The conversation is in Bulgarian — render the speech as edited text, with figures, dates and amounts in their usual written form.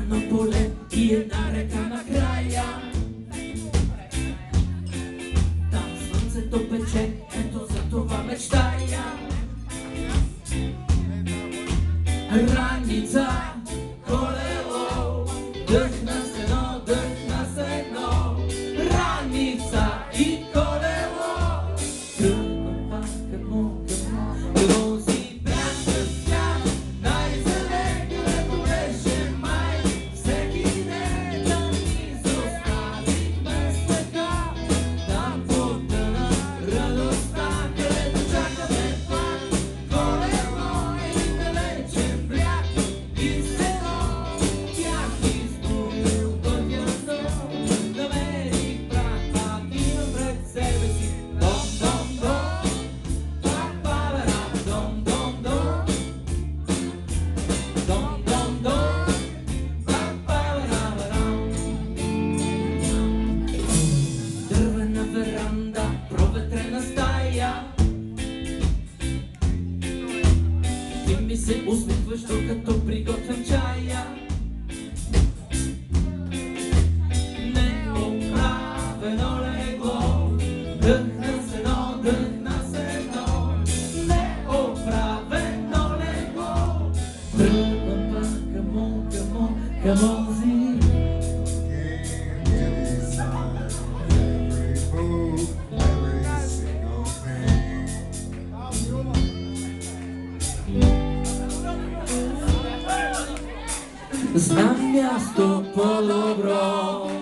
Jedno pole i jedna reka na kraja. Tam słońce to pecze, to zatowa mečtaja. Ranica, kolelo, dych na seno, ranica i kolelo. Vozi prašta sjan, najzelenije lepo veže maj. Всеки ден да ни zostavi bez tega, tam potъна радостта, където чакаме плак. Колело и далечен бряг и село, тях изгубил пътя знов. Намерих прах, пак имам пред себе си. Дървена веранда, проветрена стая. Ти ми се усмихваш, докато приготвям чая. Неоправено легло, дъх на сено, неоправено легло. Тръгвам пак към онзи. Znam mjesto po dobro.